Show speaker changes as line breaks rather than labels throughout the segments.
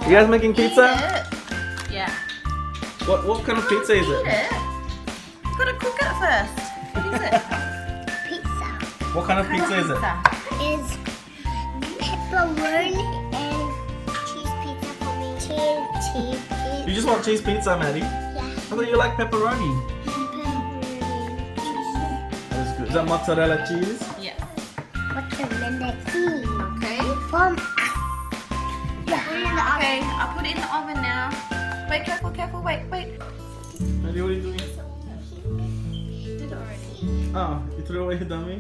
You guys making pizza?
Yeah.
What kind of pizza is it?
You've got to cook it first. What is it?
Pizza.
What kind of pizza is it?
Is pepperoni and cheese pizza for me. Cheese pizza.
You just want cheese pizza, Maddie?
Yeah.
I thought you like pepperoni. That is good. Is that mozzarella cheese?
Yeah.
Mozzarella cheese.
Okay.
From
Okay, I'll put it in the oven now. Wait, careful, careful, wait.
Maddie, what are you doing?
Did it already.
Oh, you threw away the dummy?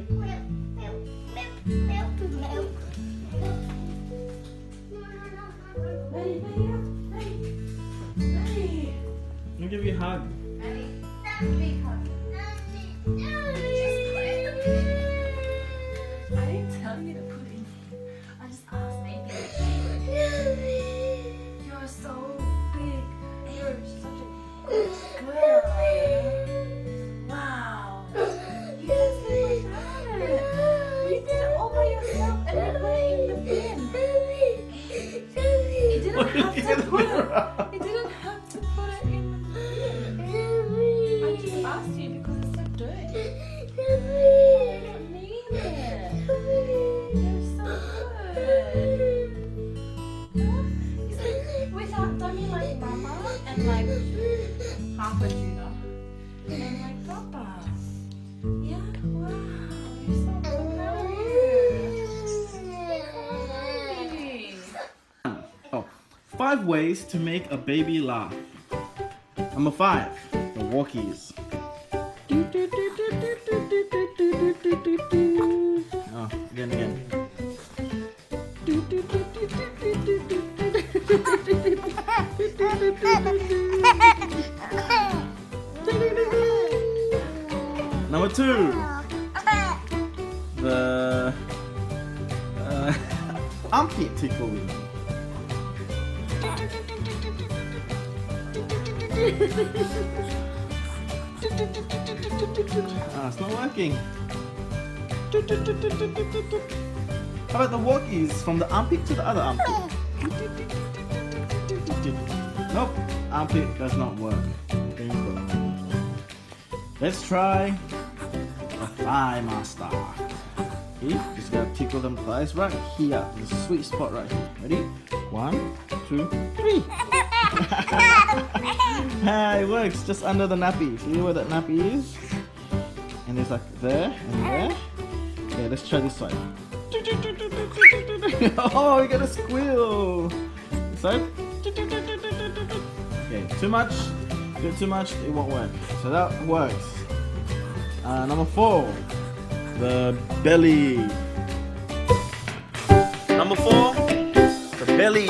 Let me give you a hug.
I didn't tell you to put it in. I just asked maybe. You're so big. You're such a good girl. Wow. You didn't say that. You did it all by yourself and you put it in the bin. You didn't have to put it. You didn't have to put it in the bin. I just asked you because it's so dirty. You don't need it. You're so good. You see, without dummy like mama and like half a tuna and like papa. Yeah, wow, you're so good.
Oh, 5 ways to make a baby laugh. Number 5, the walkies. Oh, again. Number 2, the armpit tickling. It's not working. How about the walkies from the armpit to the other armpit? Nope, armpit does not work. Let's try the thigh master. Okay, just gotta tickle them thighs right here. The sweet spot right here. Ready? 1, 2, 3. It works just under the nappy. See where that nappy is? And it's like there and there. Okay, let's try this side. Oh, you got a squeal. This side. Okay, too much. Do too much, it won't work. So that works. Number 4, the belly. Number 4, the belly.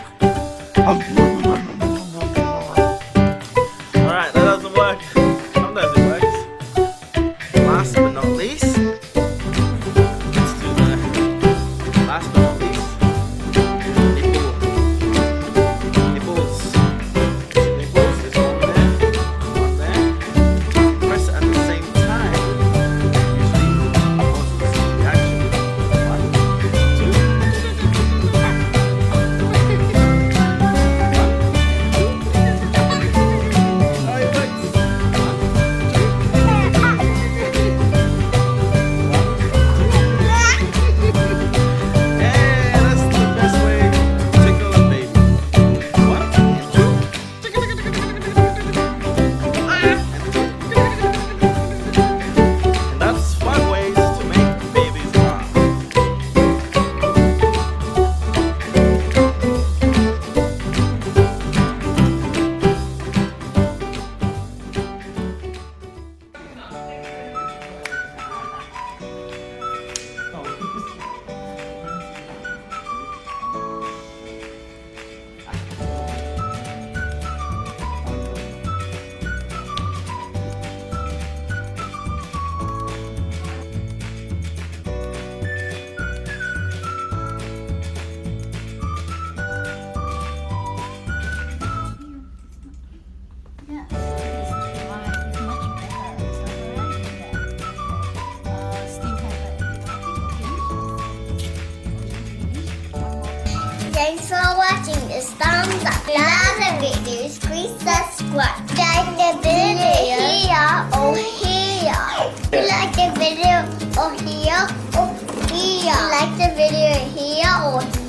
Alright, that doesn't work. Sometimes it works. Last but not least, let's do the last but not least, nipples. Nipples, there's one there. Press it at the same time. Usually causes the reaction. 1, 2.
Thanks for watching. This thumbs up. Like the video, please subscribe. Like the video here or here. Like the video or here or here. Like the video here or here.